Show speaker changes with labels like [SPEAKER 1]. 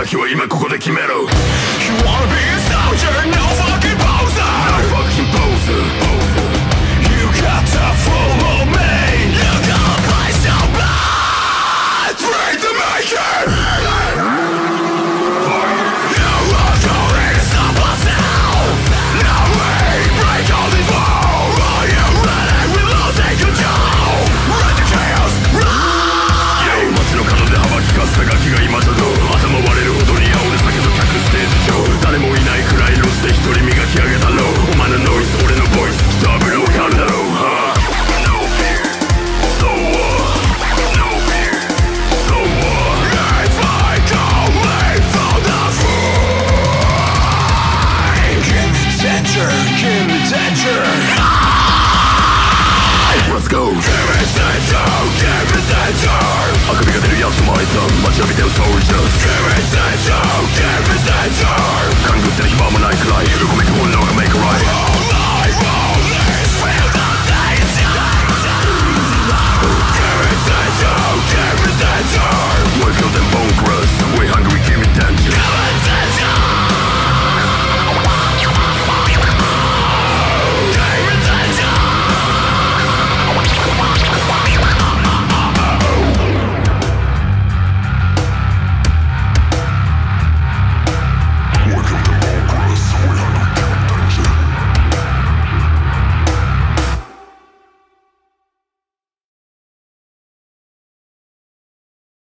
[SPEAKER 1] 先は今ここで決めろ。 You wanna be a soldier, no fucking poser, no fucking poser. You got to follow me. You got a place to buy. Break the maker. You are going to stop us now. No way, break all these walls. Are you ready? We're losing control. Run the chaos, run. 街の角で幅利かせたガキが今だぞ。頭割れるほどに青で酒と客ステージ上。誰もいないくらいロスで一人磨き上げたろう。お前のノイズ俺のボイスきっと油わかるだろう。No fear, so what? No fear, so what? It's like only for the fight. Give me danger, give me danger. Let's go. Give me danger, give me danger. あくびが出るやつもあいつは待ちわびてる soldiers. Give me danger, give me danger. 勘ぐってる暇もないくらい喜び